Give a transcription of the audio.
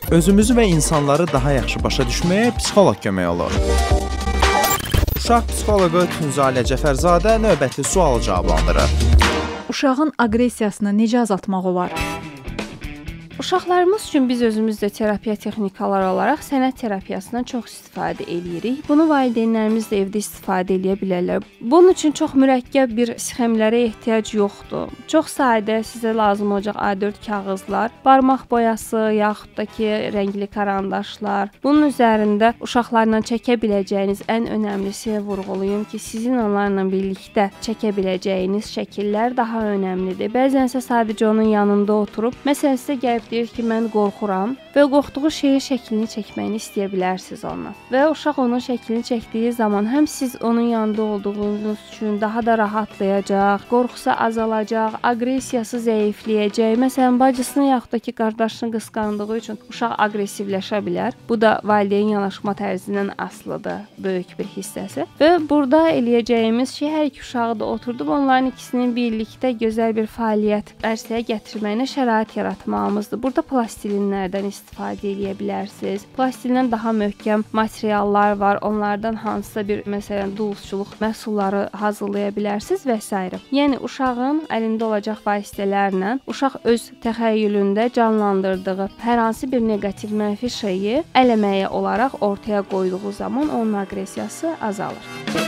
Özümüzü və insanları daha yaxşı başa düşməyə psixoloq kömək olur. Uşaq psixoloqu Tünzalə Cəfərzadə növbəti sualı cavablandırır. Uşağın aqressiyasını necə azaltmaq olar? Uşaqlarımız üçün biz özümüz də terapiya texnikaları olaraq sənət terapiyasından çox istifadə edirik. Bunu valideynlərimiz də evdə istifadə edə bilərlər. Bunun üçün çox mürəkkəb bir sxemlərə ehtiyac yoxdur. Çox sadə, sizə lazım olacaq A4 kağızlar, barmaq boyası, yaxud da ki, rəngli karandaşlar. Bunun üzərində uşaqlarla çəkə biləcəyiniz ən önəmlisi vurğulayım ki, sizin onlarla birlikdə çəkə biləcəyiniz şəkillər daha önəmlidir. Bəzənsə sadəcə onun yanında oturub, məsələn sizə gəlib deyir ki, mən qorxuram və qorxduğu şeyin şəklini çəkməyini istəyə bilərsiniz ondan. Və uşaq onun şəklini çəkdiyi zaman həm siz onun yanında olduğunuz üçün daha da rahatlayacaq, qorxusu azalacaq, aqressiyası zəifləyəcək. Məsələn, bacısını yaxud da ki, qardaşını qısqandığı üçün uşaq aqressivləşə bilər. Bu da valideyn yanaşma tərzindən asılıdır, böyük bir hissəsi. Və burada eləyəcəyimiz şey hər iki uşağı da oturdub onların ikisinin birlikdə gözəl bir fəaliyyət ərsəyə gətirməyinə şərait yaratmağımızdır. Burada plastilinlərdən istifadə edə bilərsiniz. Plastilindən daha möhkəm materiallar var. Onlardan hansısa bir, məsələn, duluzçuluq məhsulları hazırlaya bilərsiniz və s. Yəni uşağın əlində olacaq vasitələrlə uşaq öz təxəyyülündə canlandırdığı hər hansı bir neqativ, mənfi şeyi əl əməyi olaraq ortaya qoyduğu zaman onun aqressiyası azalır.